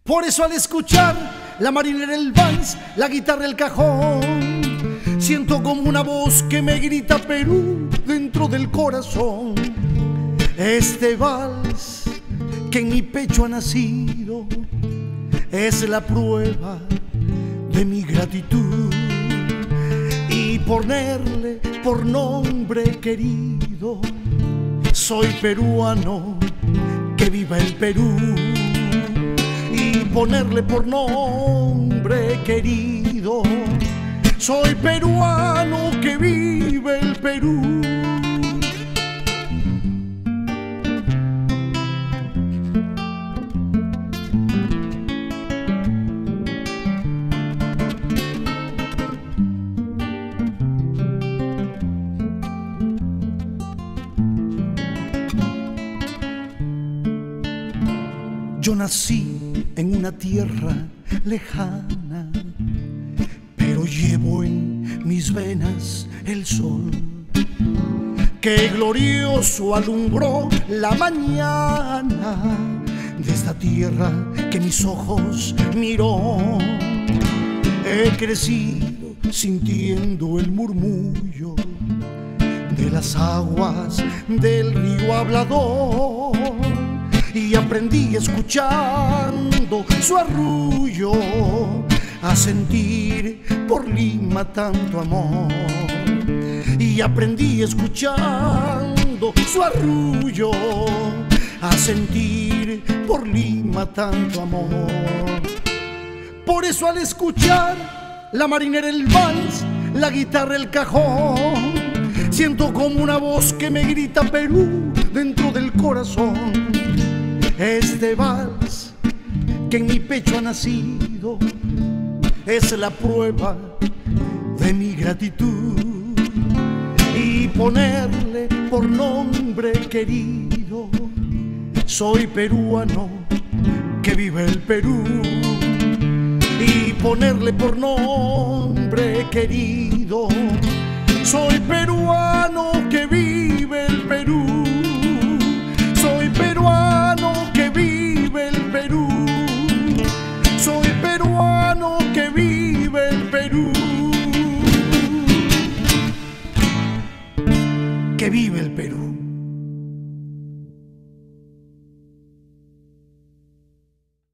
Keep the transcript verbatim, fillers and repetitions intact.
Por eso al escuchar la marinera, el vals, la guitarra, el cajón, siento como una voz que me grita Perú dentro del corazón. Este vals que en mi pecho ha nacido es la prueba de mi gratitud, y ponerle por nombre querido, soy peruano, que viva el Perú. Y ponerle por nombre querido, soy peruano, que vive el Perú. Yo nací en una tierra lejana, pero llevo en mis venas el sol que glorioso alumbró la mañana de esta tierra que mis ojos miró. He crecido sintiendo el murmullo de las aguas del río Hablador, y aprendí escuchando su arrullo a sentir por Lima tanto amor. Y aprendí escuchando su arrullo a sentir por Lima tanto amor. Por eso al escuchar la marinera, el vals, la guitarra, el cajón, siento como una voz que me grita Perú dentro del corazón. Este vals que en mi pecho ha nacido es la prueba de mi gratitud, y ponerle por nombre querido, soy peruano, que vive el Perú. Y ponerle por nombre querido, soy peruano, que vive